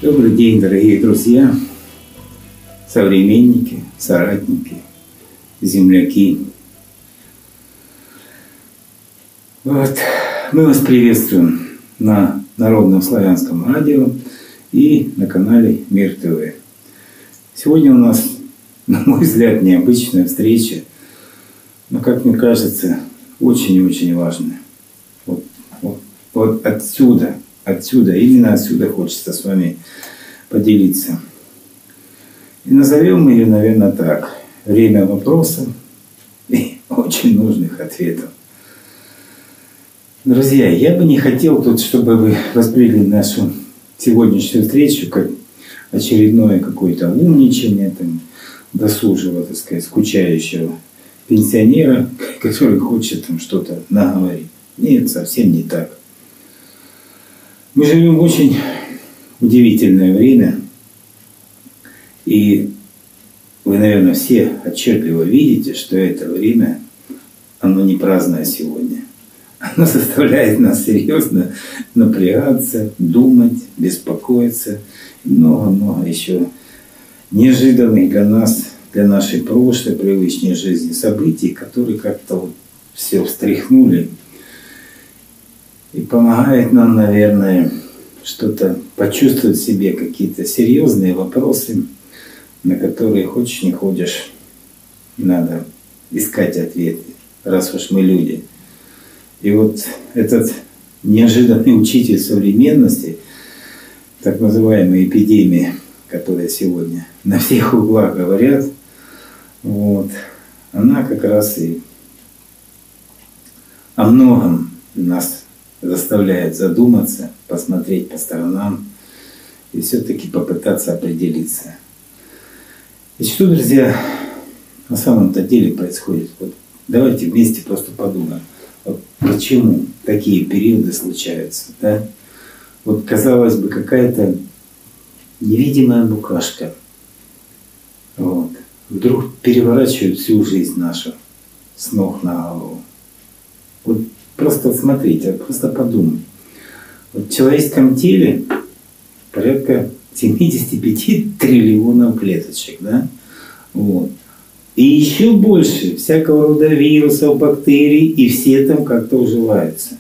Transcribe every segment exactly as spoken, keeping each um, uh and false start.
Добрый день, дорогие друзья, современники, соратники, земляки. Вот. Мы вас приветствуем на Народном славянском радио и на канале Мир ТВ. Сегодня у нас, на мой взгляд, необычная встреча, но, как мне кажется, очень и очень важная. Вот, вот, вот отсюда, отсюда, именно отсюда хочется с вами поделиться. И назовем мы ее, наверное, так. Время вопросов и очень нужных ответов. Друзья, я бы не хотел тут, чтобы вы восприняли нашу сегодняшнюю встречу как очередное какое-то умничание, там, досужего, так сказать, скучающего пенсионера, который хочет там что-то наговорить. Нет, совсем не так. Мы живем в очень удивительное время, и вы, наверное, все отчетливо видите, что это время, оно не праздное сегодня. Оно заставляет нас серьезно напрягаться, думать, беспокоиться. И много-много еще неожиданных для нас, для нашей прошлой, привычной жизни событий, которые как-то вот все встряхнули. И помогает нам, наверное, что-то почувствовать в себе, какие-то серьезные вопросы, на которые хочешь не хочешь, надо искать ответы, раз уж мы люди. И вот этот неожиданный учитель современности, так называемой эпидемии, которая сегодня на всех углах говорят, вот, она как раз и о многом нас заставляет задуматься, посмотреть по сторонам и все-таки попытаться определиться. И что, друзья, на самом-то деле происходит? Вот давайте вместе просто подумаем. Вот почему такие периоды случаются, да? Вот, казалось бы, какая-то невидимая букашка вот, вдруг переворачивает всю жизнь нашу с ног на голову. Вот просто смотрите, просто подумайте. Вот в человеческом теле порядка семьдесят пять триллионов клеточек, да? Вот. И еще больше всякого рода вирусов, бактерий, и все там как-то уживаются.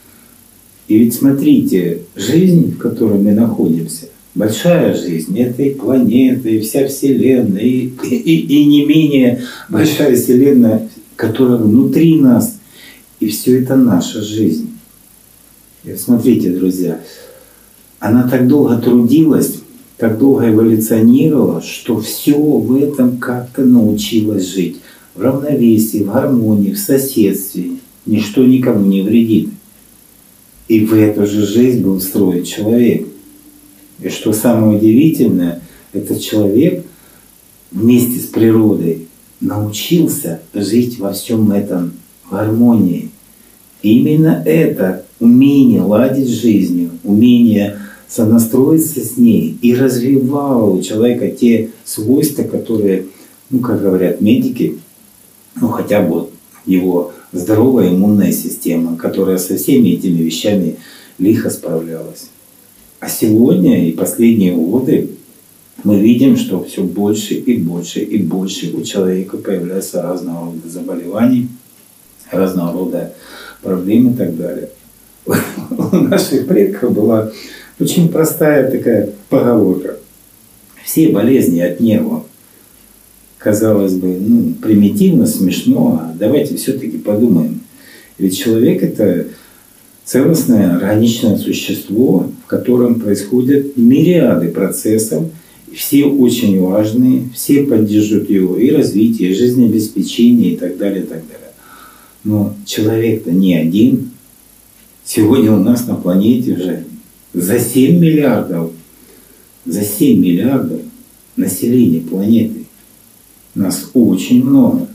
И ведь смотрите, жизнь, в которой мы находимся, большая жизнь этой планеты, и вся Вселенная, и, и, и не менее большая Вселенная, которая внутри нас, и все это наша жизнь. И смотрите, друзья, она так долго трудилась, так долго эволюционировала, что все в этом как-то научилось жить. В равновесии, в гармонии, в соседстве. Ничто никому не вредит. И в эту же жизнь был устроен человек. И что самое удивительное, этот человек вместе с природой научился жить во всем этом в гармонии. И именно это умение ладить с жизнью, умение сонастроиться с ней и развивало у человека те свойства, которые, ну, как говорят медики, ну, хотя бы его здоровая иммунная система, которая со всеми этими вещами лихо справлялась. А сегодня и последние годы мы видим, что все больше и больше и больше у человека появляются разного рода заболеваний, разного рода проблем и так далее. У наших предков была очень простая такая поговорка. Все болезни от нервов. Казалось бы, ну, примитивно, смешно, а давайте все-таки подумаем. Ведь человек — это целостное органичное существо, в котором происходят мириады процессов, все очень важные, все поддерживают его и развитие, и жизнеобеспечение и так далее, и так далее. Но человек-то не один. Сегодня у нас на планете уже за семь миллиардов, за семь миллиардов населения планеты. Нас очень много.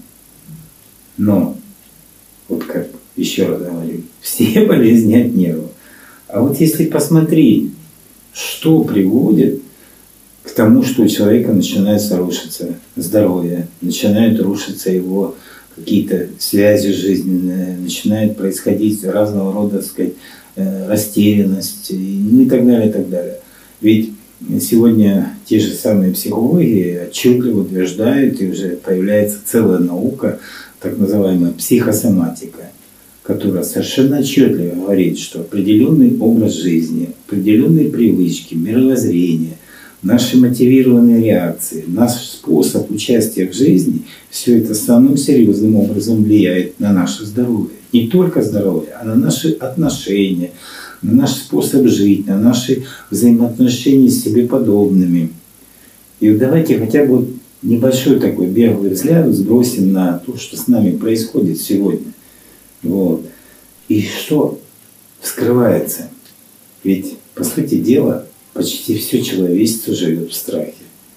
Но, вот как еще раз говорю, все болезни от нервов. А вот если посмотреть, что приводит к тому, что у человека начинает рушиться здоровье, начинают рушиться его какие-то связи жизненные, начинает происходить разного рода, так сказать, растерянность, ну и так далее, и так далее. Ведь сегодня те же самые психологи отчетливо утверждают, и уже появляется целая наука, так называемая психосоматика, которая совершенно отчетливо говорит, что определенный образ жизни, определенные привычки, мировоззрение, наши мотивированные реакции, наш способ участия в жизни, все это самым серьезным образом влияет на наше здоровье. Не только здоровье, а на наши отношения, на наш способ жить, на наши взаимоотношения с себе подобными. И вот давайте хотя бы небольшой такой беглый взгляд сбросим на то, что с нами происходит сегодня. Вот. И что вскрывается? Ведь, по сути дела, почти все человечество живет в страхе.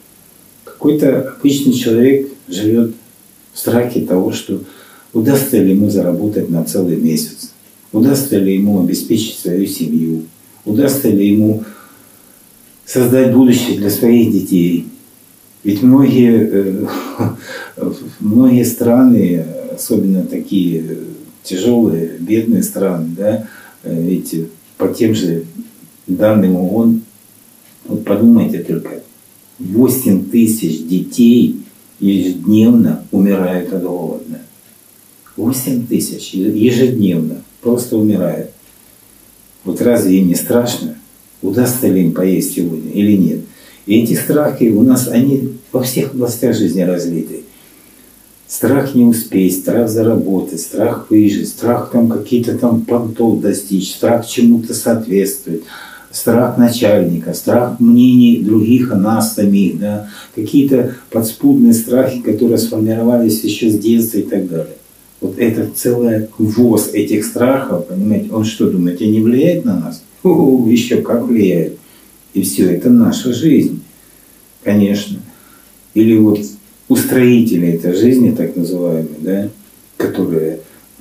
Какой-то обычный человек живет в страхе того, что удастся ли ему заработать на целый месяц, удастся ли ему обеспечить свою семью, удастся ли ему создать будущее для своих детей. Ведь многие, многие страны, особенно такие тяжелые, бедные страны, да, ведь по тем же данным ООН, вот подумайте только, восемь тысяч детей ежедневно умирают от голода. восемь тысяч ежедневно просто умирают. Вот разве им не страшно? Удастся ли им поесть сегодня или нет? И эти страхи у нас, они во всех областях жизни разлиты. Страх не успеть, страх заработать, страх выжить, страх там какие-то там понтов достичь, страх чему-то соответствовать, страх начальника, страх мнений других о нас самих, да, какие-то подспудные страхи, которые сформировались еще с детства и так далее. Вот это целый ввоз этих страхов, понимаете, он что, думаете, не влияет на нас? У-у, еще как влияет. И все, это наша жизнь, конечно. Или вот устроители этой жизни, так называемые, да, которые э,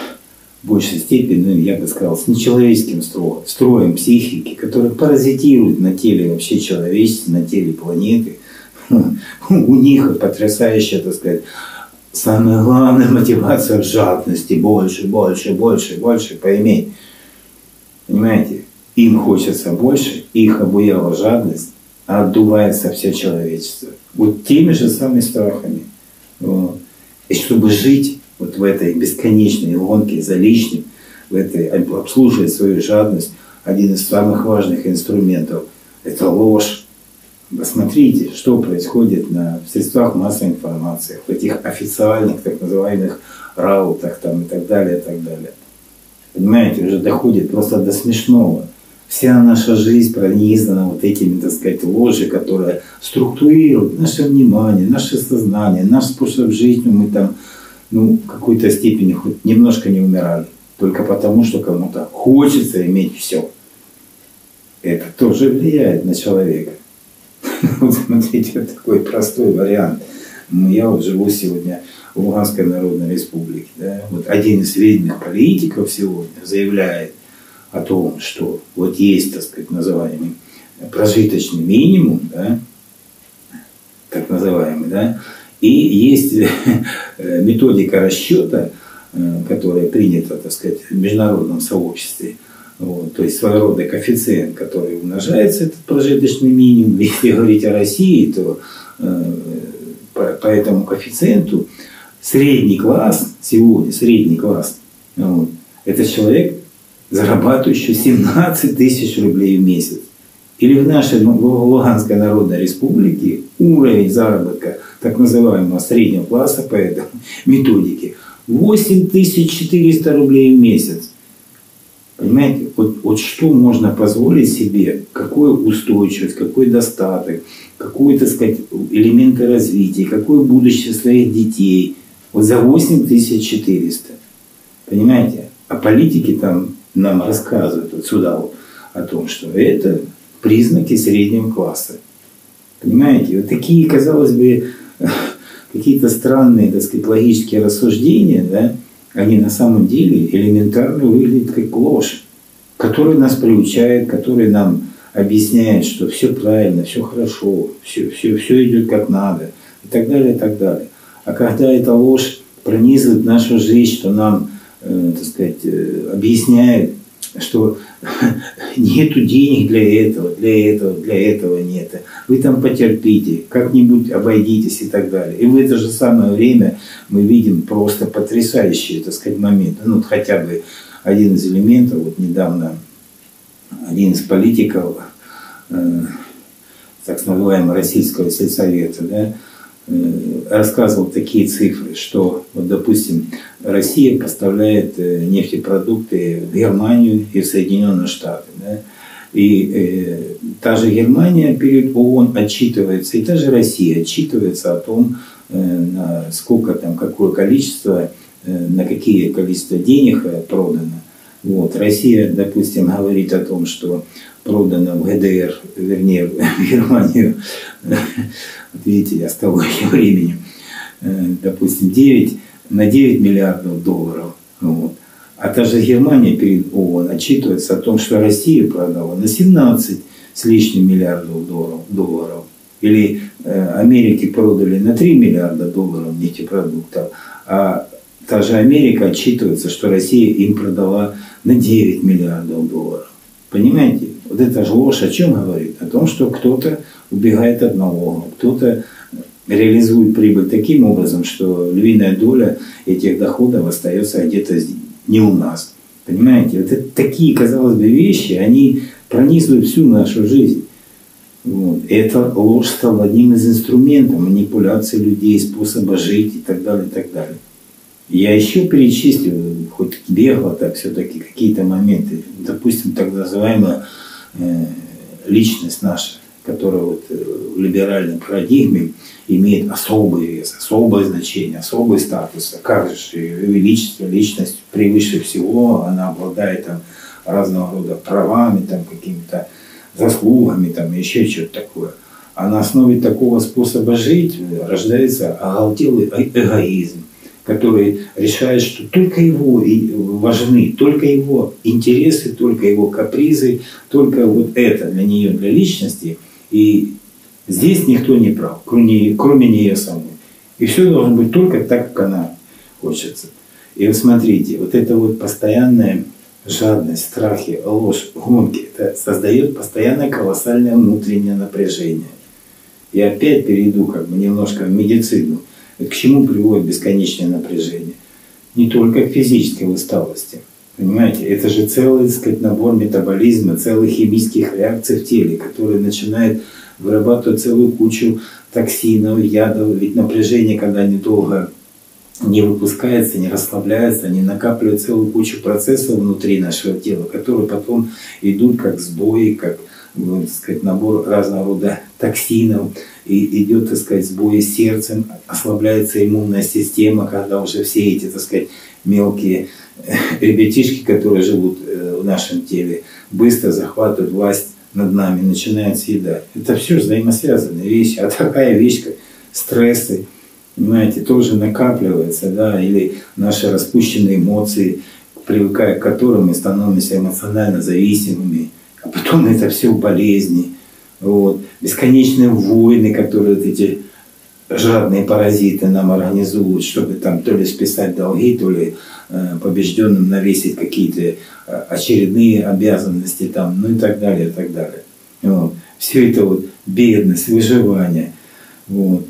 в большей степени, ну, я бы сказал, с нечеловеческим строем, строем психики, которые паразитируют на теле вообще человечества, на теле планеты. У них потрясающая, так сказать, самая главная мотивация в жадности. Больше, больше, больше, больше поиметь. Понимаете? Им хочется больше, их обуяла жадность, а отдувается все человечество. Вот теми же самыми страхами. Вот. И чтобы жить вот в этой бесконечной гонке за лишним, в этой, обслуживать свою жадность, один из самых важных инструментов – это ложь. Посмотрите, что происходит на, в средствах массовой информации, в этих официальных, так называемых раутах там, и так далее, и так далее. Понимаете, уже доходит просто до смешного. Вся наша жизнь пронизана вот этими, так сказать, ложи, которые структурируют наше внимание, наше сознание, наш способ жизни. Мы там, ну, в какой-то степени хоть немножко не умирали. Только потому, что кому-то хочется иметь все. Это тоже влияет на человека. Вот смотрите, вот такой простой вариант. Я вот живу сегодня в Луганской Народной Республике. Да? Вот один из видных политиков сегодня заявляет о том, что вот есть, так сказать, называемый прожиточный минимум, да, так называемый, да, и есть методика расчета, которая принята, так сказать, в международном сообществе, вот, то есть своего рода коэффициент, который умножается, этот прожиточный минимум. Если говорить о России, то э, по, по этому коэффициенту средний класс, сегодня средний класс, вот, это человек, зарабатывающий семнадцать тысяч рублей в месяц. Или в нашей в Луганской Народной Республике уровень заработка так называемого среднего класса по этой методике восемь тысяч четыреста рублей в месяц. Понимаете, вот, вот что можно позволить себе, какую устойчивость, какой достаток, какие, так сказать, элементы развития, какое будущее своих детей. Вот за восемь тысяч четыреста. Понимаете? А политики там нам рассказывают вот сюда вот о том, что это признаки среднего класса. Понимаете? Вот такие, казалось бы, какие-то странные, так сказать, логические рассуждения, да, они на самом деле элементарно выглядят как ложь, которая нас приучает, которая нам объясняет, что все правильно, все хорошо, все, все, все идет как надо, и так далее, и так далее. А когда эта ложь пронизывает нашу жизнь, что нам, э, так сказать, э, объясняет, что нету денег для этого, для этого, для этого нет. Вы там потерпите, как-нибудь обойдитесь и так далее. И в это же самое время мы видим просто потрясающие, так сказать, моменты. Ну, вот хотя бы один из элементов, вот недавно один из политиков, э, так называемого Российского сельсовета, да, рассказывал такие цифры, что, вот, допустим, Россия поставляет нефтепродукты в Германию и в Соединенные Штаты. Да? И э, та же Германия перед ООН отчитывается, и та же Россия отчитывается о том, э, на сколько там, какое количество, э, на какие количество денег продано. Вот. Россия, допустим, говорит о том, что продано в ГДР, вернее, в Германию, видите, я с того времени, допустим, девять на девять миллиардов долларов. Вот. А та же Германия перед ООН отчитывается о том, что Россия продала на семнадцать с лишним миллиардов долларов. Или Америке продали на три миллиарда долларов нефтепродуктов, а та же Америка отчитывается, что Россия им продала на девять миллиардов долларов. Понимаете? Вот эта же ложь о чем говорит? О том, что кто-то убегает от налогов, кто-то реализует прибыль таким образом, что львиная доля этих доходов остается где-то не у нас. Понимаете? Вот это такие, казалось бы, вещи, они пронизывают всю нашу жизнь. Вот. И эта ложь стала одним из инструментов манипуляции людей, способа жить и так далее, и так далее. Я еще перечислю, хоть бегло, так все-таки какие-то моменты. Допустим, так называемая э, личность наша, которая вот в либеральной парадигме имеет особый вес, особое значение, особый статус. Как же ее величество, личность превыше всего, она обладает там разного рода правами, там какими-то заслугами, там еще что-то такое. А на основе такого способа жить рождается оголтелый эгоизм, который решает, что только его важны, только его интересы, только его капризы, только вот это для нее, для личности. И здесь никто не прав, кроме, кроме нее самой. И все должно быть только так, как она хочется. И вот смотрите, вот это вот постоянная жадность, страхи, ложь, гонки, это создает постоянное колоссальное внутреннее напряжение. И опять перейду как бы немножко в медицину. К чему приводит бесконечное напряжение? Не только к физической усталости. Понимаете, это же целый, так сказать, набор метаболизма, целых химических реакций в теле, которые начинают вырабатывать целую кучу токсинов, ядов. Ведь напряжение, когда недолго не выпускается, не расслабляется, они накапливают целую кучу процессов внутри нашего тела, которые потом идут как сбои, как, так сказать, набор разного рода токсинов. И идет, так сказать, сбои с сердцем, ослабляется иммунная система, когда уже все эти, так сказать, мелкие ребятишки, которые живут в нашем теле, быстро захватывают власть над нами, начинают съедать. Это все взаимосвязанные вещи. А такая вещь, как стрессы, понимаете, тоже накапливается, да, или наши распущенные эмоции, привыкая к которым мы становимся эмоционально зависимыми, а потом это все болезни. Вот. Бесконечные войны, которые вот эти жадные паразиты нам организуют, чтобы там то ли списать долги, то ли э, побежденным навесить какие-то э, очередные обязанности, там, ну и так далее, и так далее. Вот. Все это вот бедность, выживание. Вот.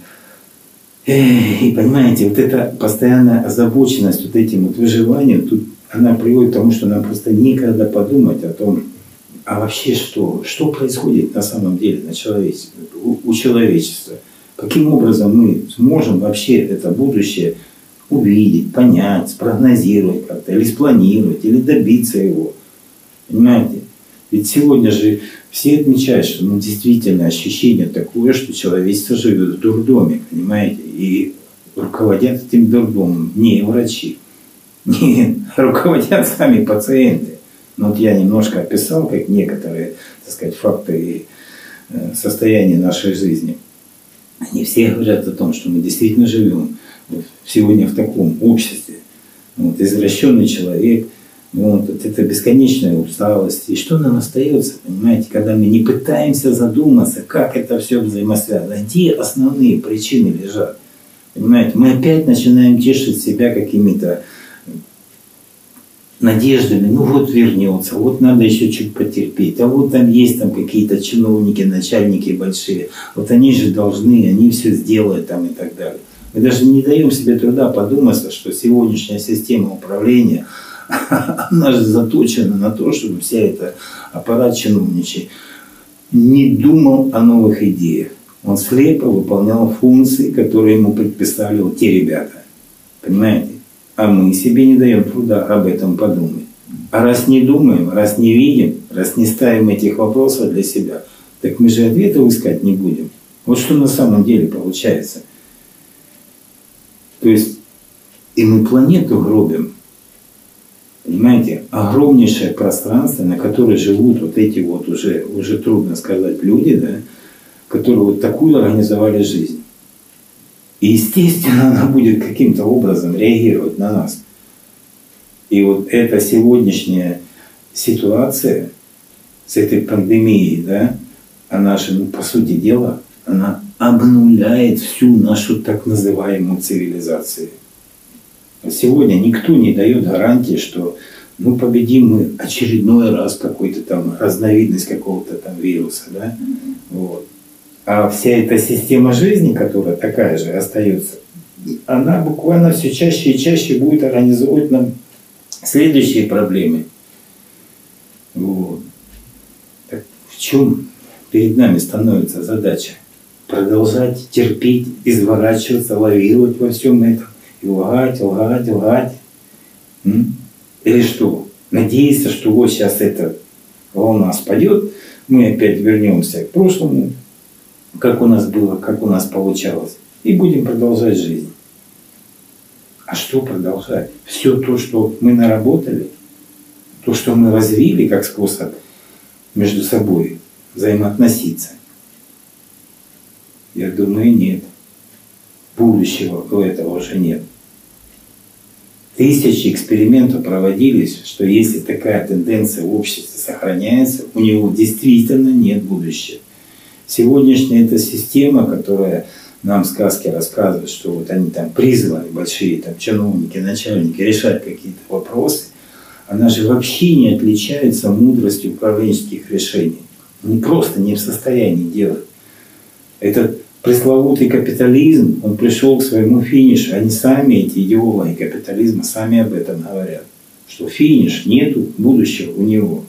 И понимаете, вот эта постоянная озабоченность вот этим вот выживанием, тут она приводит к тому, что нам просто некогда подумать о том, а вообще что? Что происходит на самом деле на человечестве, у, у человечества? Каким образом мы сможем вообще это будущее увидеть, понять, спрогнозировать как-то, или спланировать, или добиться его? Понимаете? Ведь сегодня же все отмечают, что ну, действительно ощущение такое, что человечество живет в дурдоме, понимаете? И руководят этим дурдомом не врачи, не руководят сами пациенты. Но вот я немножко описал, как некоторые, так сказать, факты и состояния нашей жизни. Они все говорят о том, что мы действительно живем сегодня в таком обществе. Вот, извращенный человек, вот, вот это бесконечная усталость. И что нам остается, понимаете, когда мы не пытаемся задуматься, как это все взаимосвязано, где основные причины лежат. Понимаете, мы опять начинаем тешить себя какими-то надеждами, ну вот вернется, вот надо еще чуть потерпеть, а вот там есть там какие-то чиновники, начальники большие, вот они же должны, они все сделают там и так далее. Мы даже не даем себе труда подумать, что сегодняшняя система управления, она же заточена на то, чтобы вся эта аппарат чиновничий не думал о новых идеях. Он слепо выполнял функции, которые ему предписали вот те ребята. Понимаете? А мы себе не даем труда об этом подумать. А раз не думаем, раз не видим, раз не ставим этих вопросов для себя, так мы же ответов искать не будем. Вот что на самом деле получается. То есть и мы планету гробим. Понимаете? Огромнейшее пространство, на которое живут вот эти вот уже, уже трудно сказать люди, да, которые вот такую организовали жизнь. И, естественно, она будет каким-то образом реагировать на нас. И вот эта сегодняшняя ситуация с этой пандемией, да, она же, ну, по сути дела, она обнуляет всю нашу так называемую цивилизацию. Сегодня никто не дает гарантии, что ну, победим мы очередной раз какой-то там разновидность какого-то там вируса. Да? Вот. А вся эта система жизни, которая такая же остается, она буквально все чаще и чаще будет организовывать нам следующие проблемы. Вот. Так в чем перед нами становится задача? Продолжать терпеть, изворачиваться, лавировать во всем этом. И лгать, лгать, лгать. М? Или что? Надеяться, что вот сейчас эта волна спадет, мы опять вернемся к прошлому, как у нас было, как у нас получалось, и будем продолжать жизнь. А что продолжать? Все то, что мы наработали, то, что мы развили как способ между собой взаимоотноситься, я думаю, нет. Будущего у этого уже нет. Тысячи экспериментов проводились, что если такая тенденция в обществе сохраняется, у него действительно нет будущего. Сегодняшняя эта система, которая нам сказки рассказывает, что вот они там призваны, большие там чиновники, начальники, решать какие-то вопросы, она же вообще не отличается мудростью управленческих решений. Они просто не в состоянии делать. Этот пресловутый капитализм, он пришел к своему финишу. Они сами, эти идеологи капитализма, сами об этом говорят. Что финиш, нету будущего у него.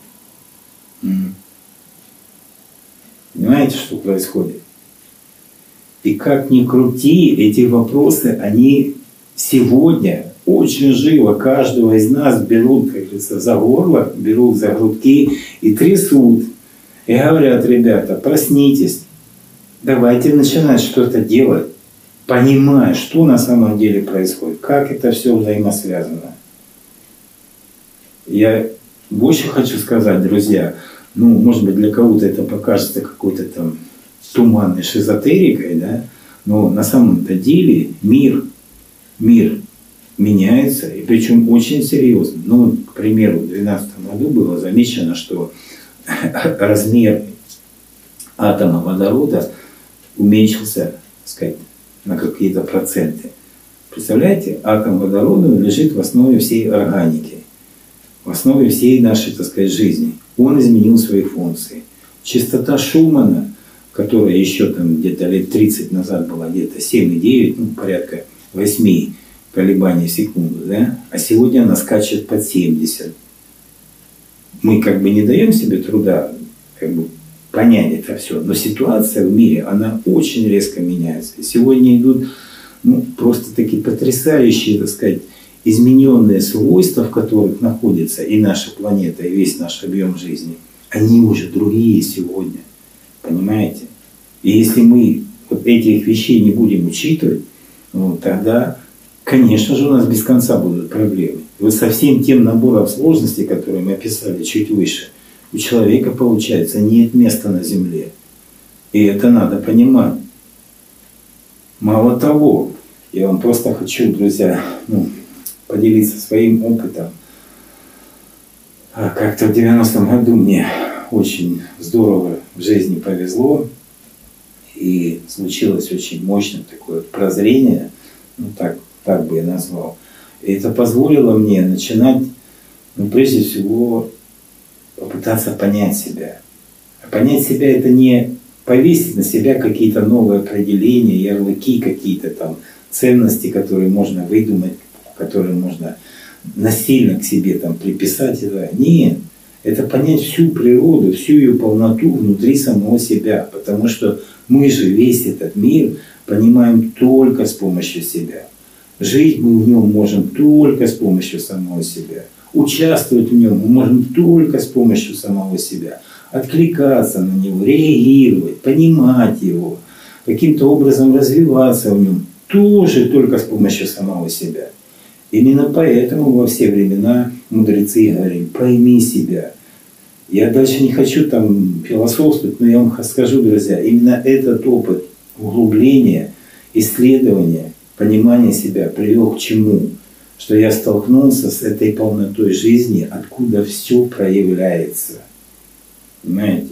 Понимаете, что происходит? И как ни крути, эти вопросы, они сегодня очень живо каждого из нас берут, как говорится, за горло, берут за грудки и трясут. И говорят: ребята, проснитесь. Давайте начинать что-то делать, понимая, что на самом деле происходит, как это все взаимосвязано. Я больше хочу сказать, друзья, ну, может быть, для кого-то это покажется какой-то там туманной шизотерикой, да, но на самом-то деле мир, мир меняется, и причем очень серьезно. Ну, к примеру, в две тысячи двенадцатом году было замечено, что размер атома водорода уменьшился, так сказать, на какие-то проценты. Представляете, атом водорода лежит в основе всей органики, в основе всей нашей, так сказать, жизни. Он изменил свои функции. Частота Шумана, которая еще там где-то лет тридцать назад была где-то семь и девять, ну, порядка восемь колебаний в секунду, да? А сегодня она скачет под семьдесят. Мы как бы не даем себе труда как бы понять это все. Но ситуация в мире, она очень резко меняется. Сегодня идут ну, просто такие потрясающие, так сказать, измененные свойства, в которых находится и наша планета, и весь наш объем жизни. Они уже другие сегодня. Понимаете? И если мы вот этих вещей не будем учитывать, ну, тогда, конечно же, у нас без конца будут проблемы. И вот со всем тем набором сложностей, которые мы описали чуть выше, у человека, получается, нет места на Земле. И это надо понимать. Мало того, я вам просто хочу, друзья, ну, поделиться своим опытом. Как-то в девяностом году мне очень здорово в жизни повезло. И случилось очень мощное такое прозрение, ну так, так бы я назвал. И это позволило мне начинать Но прежде всего попытаться понять себя. А понять себя — это не повесить на себя какие-то новые определения, ярлыки, какие-то там ценности, которые можно выдумать, которые можно насильно к себе там приписать. Нет, это понять всю природу, всю ее полноту внутри самого себя. Потому что мы же весь этот мир понимаем только с помощью себя. Жить мы в нем можем только с помощью самого себя. Участвовать в нем мы можем только с помощью самого себя. Откликаться на него, реагировать, понимать его, каким-то образом развиваться в нем тоже только с помощью самого себя. Именно поэтому во все времена мудрецы говорили: пойми себя. Я дальше не хочу там философствовать, но я вам скажу, друзья, именно этот опыт углубления, исследования, понимания себя привел к чему? Что я столкнулся с этой полнотой жизни, откуда все проявляется. Понимаете?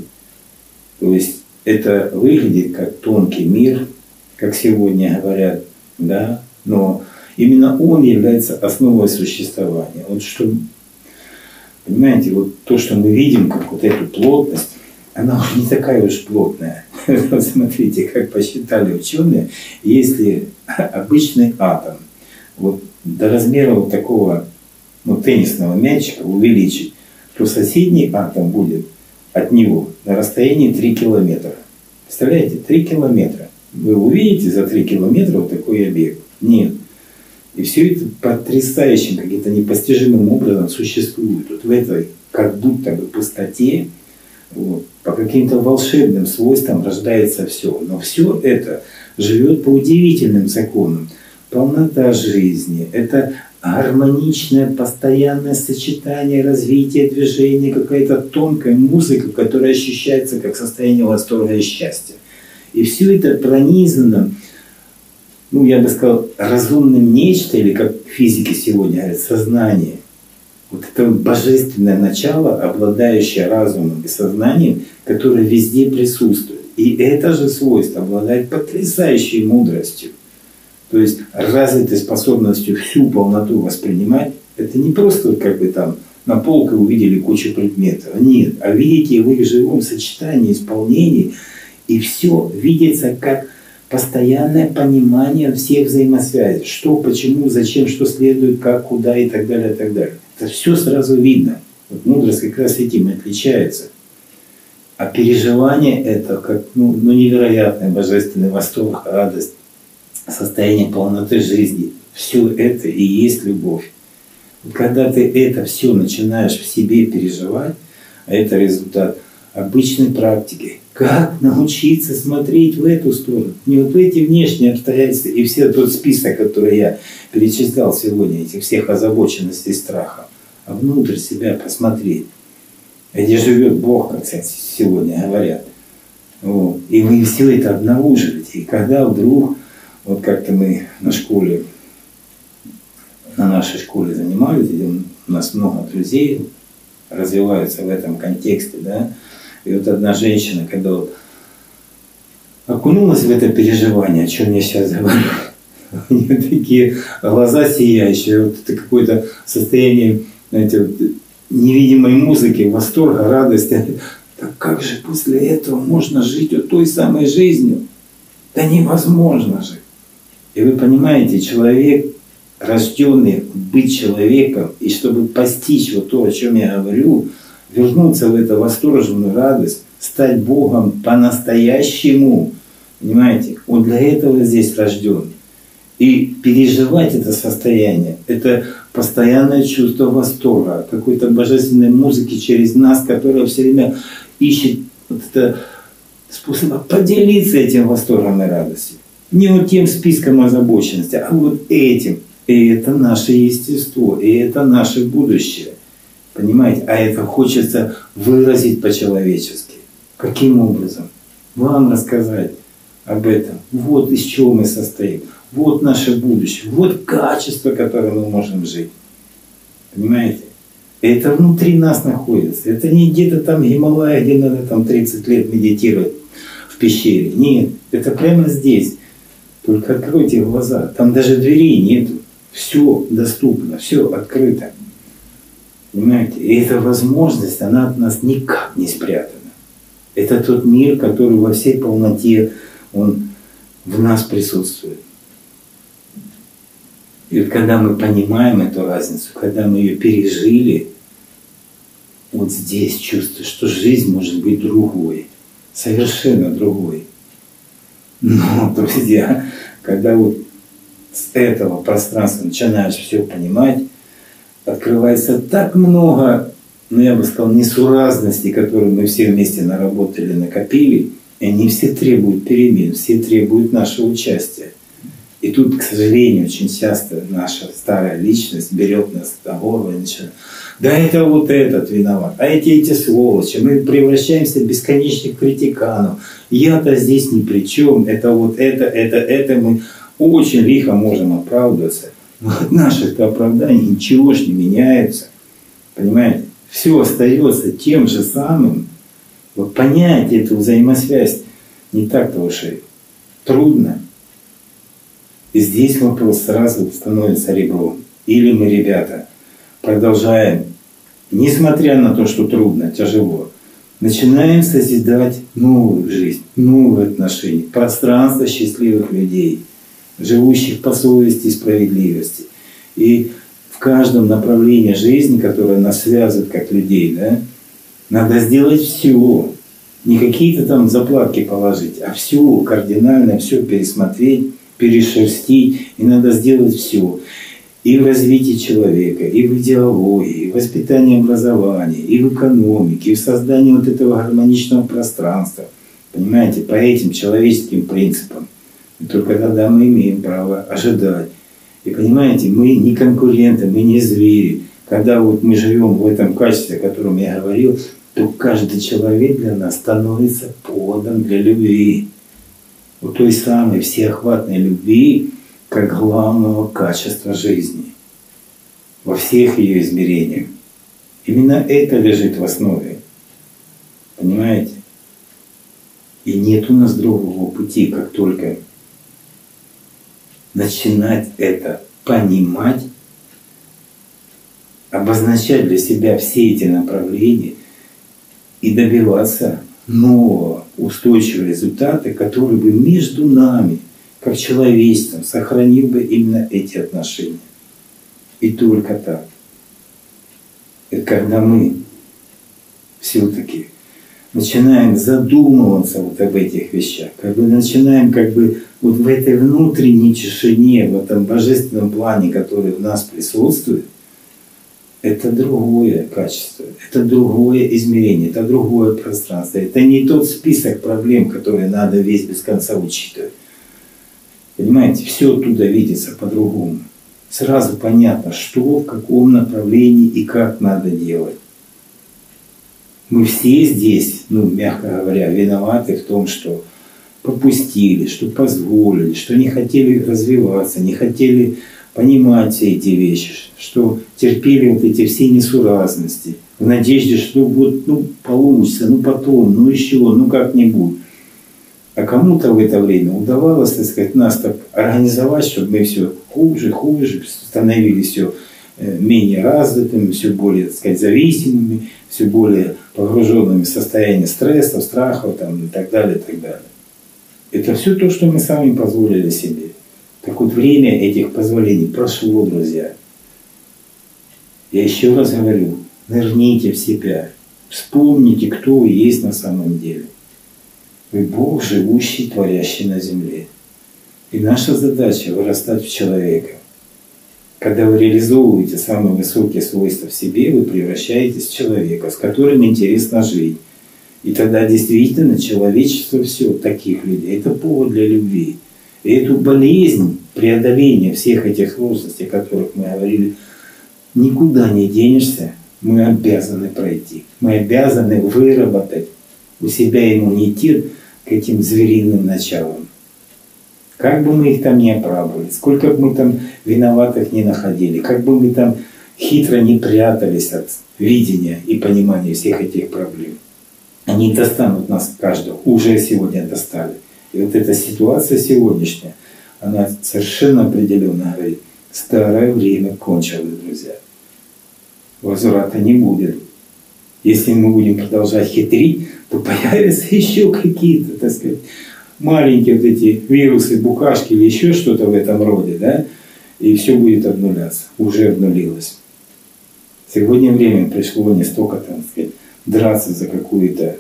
То есть это выглядит как тонкий мир, как сегодня говорят, да, но именно он является основой существования. Вот что, понимаете, вот то, что мы видим, как вот эту плотность, она уже не такая уж плотная. Вот смотрите, как посчитали ученые, если обычный атом вот до размера вот такого, ну, теннисного мячика увеличить, то соседний атом будет от него на расстоянии три километра. Представляете? три километра. Вы увидите за три километра вот такой объект? Нет. И все это потрясающим, каким-то непостижимым образом существует. Вот в этой как будто бы пустоте, вот, по каким-то волшебным свойствам рождается все. Но все это живет по удивительным законам. Полнота жизни, это гармоничное, постоянное сочетание, развитие, движение, какая-то тонкая музыка, которая ощущается как состояние восторга и счастья. И все это пронизано, ну, я бы сказал, разумным нечто, или как физики сегодня говорят, сознание. Вот это божественное начало, обладающее разумом и сознанием, которое везде присутствует. И это же свойство обладает потрясающей мудростью. То есть развитой способностью всю полноту воспринимать, это не просто как бы там на полке увидели кучу предметов. Нет, а видите в их живом сочетании, исполнении, и все видится как постоянное понимание всех взаимосвязей. Что, почему, зачем, что следует, как, куда и так далее, и так далее. Это все сразу видно. Вот мудрость как раз этим и отличается. А переживание это как ну, ну, невероятный божественный восторг, радость, состояние полноты жизни. Все это и есть любовь. Когда ты это все начинаешь в себе переживать, а это результат обычной практики. Как научиться смотреть в эту сторону? Не вот в эти внешние обстоятельства и все тот список, который я перечислял сегодня, этих всех озабоченностей и страхов, а внутрь себя посмотреть, где живет Бог, как сегодня говорят. Вот. И вы все это обнаруживаете. И когда вдруг, вот как-то мы на школе, на нашей школе занимались, где у нас много друзей развиваются в этом контексте, да, и вот одна женщина, когда вот окунулась в это переживание, о чем я сейчас говорю, у нее такие глаза сияющие, вот это какое-то состояние, знаете, вот, невидимой музыки, восторга, радости. Так как же после этого можно жить вот той самой жизнью? Да невозможно же. И вы понимаете, человек, рожденный быть человеком, и чтобы постичь вот то, о чем я говорю, вернуться в эту восторженную радость, стать Богом по-настоящему, понимаете, он для этого здесь рожден. И переживать это состояние, это постоянное чувство восторга, какой-то божественной музыки через нас, которая все время ищет вот это способ поделиться этим восторгом и радостью. Не вот тем списком озабоченности, а вот этим. И это наше естество, и это наше будущее. Понимаете? А это хочется выразить по-человечески. Каким образом? Вам рассказать об этом. Вот из чего мы состоим. Вот наше будущее. Вот качество, которое мы можем жить. Понимаете? Это внутри нас находится. Это не где-то там в Гималаях, где надо там тридцать лет медитировать в пещере. Нет, это прямо здесь. Только откройте глаза. Там даже дверей нету. Все доступно, все открыто. Понимаете? И эта возможность, она от нас никак не спрятана. Это тот мир, который во всей полноте, он в нас присутствует. И вот когда мы понимаем эту разницу, когда мы ее пережили, вот здесь чувствуешь, что жизнь может быть другой, совершенно другой. Но, друзья, когда вот с этого пространства начинаешь все понимать, открывается так много, ну я бы сказал, несуразностей, которые мы все вместе наработали, накопили, и они все требуют перемен, все требуют нашего участия. И тут, к сожалению, очень часто наша старая личность берет нас за горло и начинает: да это вот этот виноват, а эти эти сволочи. Мы превращаемся в бесконечных критиканов. Я-то здесь ни при чем, это вот это, это, это. Мы очень лихо можем оправдываться. Но от наших-то оправданий ничего ж не меняется. Понимаете? Все остается тем же самым. Вот понять эту взаимосвязь не так-то уж и трудно. И здесь вопрос сразу становится ребром. Или мы, ребята, продолжаем, несмотря на то, что трудно, тяжело, начинаем созидать новую жизнь, новые отношения, пространство счастливых людей, живущих по совести и справедливости. И в каждом направлении жизни, которое нас связывает как людей, да, надо сделать все. Не какие-то там заплатки положить, а все кардинально, все пересмотреть, перешерстить, и надо сделать все. И в развитии человека, и в идеологии, и в воспитании образования, и в экономике, и в создании вот этого гармоничного пространства. Понимаете, по этим человеческим принципам. И только тогда мы имеем право ожидать. И понимаете, мы не конкуренты, мы не звери. Когда вот мы живем в этом качестве, о котором я говорил, то каждый человек для нас становится поводом для любви. Вот той самой всеохватной любви, как главного качества жизни во всех ее измерениях. Именно это лежит в основе. Понимаете? И нет у нас другого пути, как только начинать это понимать, обозначать для себя все эти направления и добиваться нового устойчивого результата, который бы между нами, как человечеством, сохранил бы именно эти отношения. И только так. Это когда мы все-таки начинаем задумываться вот об этих вещах, как бы начинаем как бы вот в этой внутренней тишине, в этом божественном плане, который в нас присутствует, это другое качество, это другое измерение, это другое пространство. Это не тот список проблем, которые надо весь без конца учитывать. Понимаете, все оттуда видится по-другому. Сразу понятно, что, в каком направлении и как надо делать. Мы все здесь, ну, мягко говоря, виноваты в том, что попустили, что позволили, что не хотели развиваться, не хотели понимать все эти вещи, что терпели вот эти все несуразности, в надежде, что вот, ну, получится, ну, потом, ну, еще, ну, как-нибудь. А кому-то в это время удавалось, так сказать, нас так организовать, чтобы мы все хуже, хуже, становились все менее развитыми, все более, так сказать, зависимыми, все более погруженными в состояние стресса, страха там, и так далее, и так далее. Это все то, что мы сами позволили себе. Так вот, время этих позволений прошло, друзья. Я еще раз говорю, нырните в себя, вспомните, кто вы есть на самом деле. Вы Бог, живущий, творящий на земле. И наша задача – вырастать в человека. Когда вы реализовываете самые высокие свойства в себе, вы превращаетесь в человека, с которым интересно жить. И тогда действительно человечество все, таких людей, это повод для любви. И эту болезнь, преодоление всех этих сложностей, о которых мы говорили, никуда не денешься, мы обязаны пройти. Мы обязаны выработать у себя иммунитет к этим звериным началам. Как бы мы их там ни оправдывали, сколько бы мы там виноватых не находили, как бы мы там хитро не прятались от видения и понимания всех этих проблем, они достанут нас каждого, уже сегодня достали. И вот эта ситуация сегодняшняя, она совершенно определенно говорит, старое время кончилось, друзья. возврата не будет. Если мы будем продолжать хитрить, то появятся еще какие-то, так сказать, маленькие вот эти вирусы, букашки или еще что-то в этом роде, да, и все будет обнуляться. Уже обнулилось. Сегодня время пришло не столько, там, сказать, драться за какую-то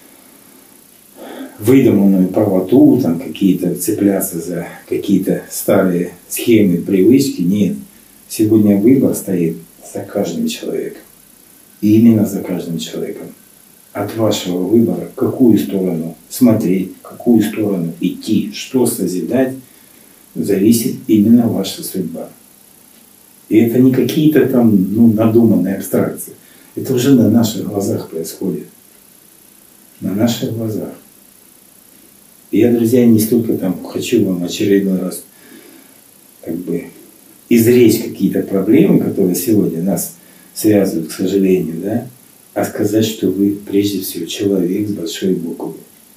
выдуманную правоту, там, какие-то цепляться за какие-то старые схемы, привычки. Нет. Сегодня выбор стоит за каждым человеком. И именно за каждым человеком. От вашего выбора, в какую сторону смотреть, в какую сторону идти, что созидать, зависит именно ваша судьба. И это не какие-то там ну, надуманные абстракции. Это уже на наших глазах происходит. На наших глазах. И я, друзья, не столько там хочу вам очередной раз как бы изречь какие-то проблемы, которые сегодня нас связывают, к сожалению, да, а сказать, что вы прежде всего человек с большой буквы.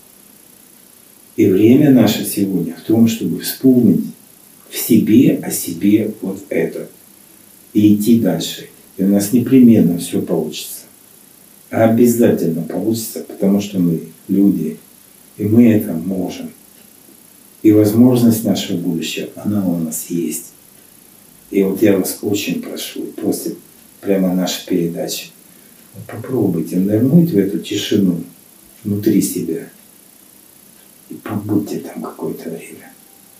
И время наше сегодня в том, чтобы вспомнить в себе, о себе вот это. И идти дальше. И у нас непременно все получится. А обязательно получится, потому что мы люди. И мы это можем. И возможность нашего будущего, она у нас есть. И вот я вас очень прошу, после прямо нашей передачи, попробуйте нырнуть в эту тишину внутри себя. И побудьте там какое-то время.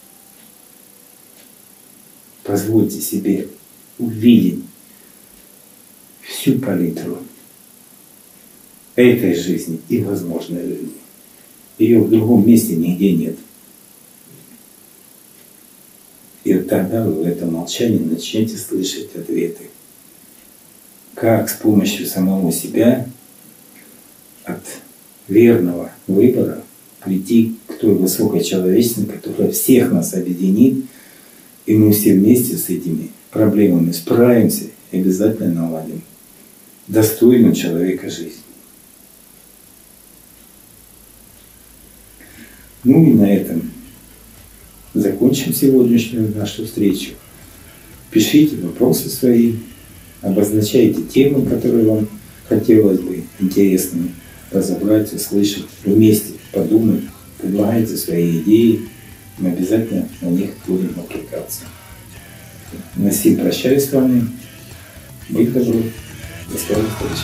Позвольте себе увидеть всю палитру этой жизни и возможной жизни. Ее в другом месте нигде нет. И вот тогда вы в этом молчании начнете слышать ответы. Как с помощью самого себя от верного выбора прийти к той высокой человечности, которая всех нас объединит, и мы все вместе с этими проблемами справимся и обязательно наладим достойную человека жизнь. Ну и на этом закончим сегодняшнюю нашу встречу. Пишите вопросы свои, обозначайте темы, которые вам хотелось бы интересными разобрать, услышать, вместе подумать, предлагайте свои идеи, мы обязательно на них будем откликаться. На сим прощаюсь с вами. Будь добры. До скорой встречи.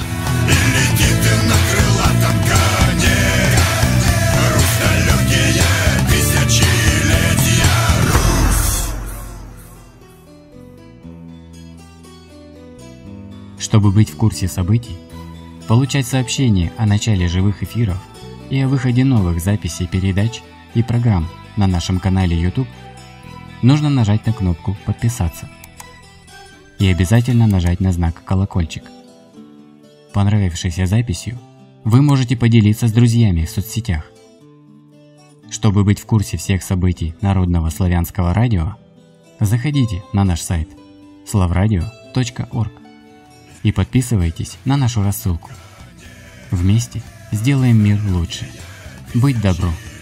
Чтобы быть в курсе событий, получать сообщения о начале живых эфиров и о выходе новых записей передач и программ на нашем канале YouTube, нужно нажать на кнопку «Подписаться» и обязательно нажать на знак «Колокольчик». Понравившейся записью вы можете поделиться с друзьями в соцсетях. Чтобы быть в курсе всех событий Народного славянского радио, заходите на наш сайт славрадио точка орг и подписывайтесь на нашу рассылку. Вместе сделаем мир лучше. Будь добру!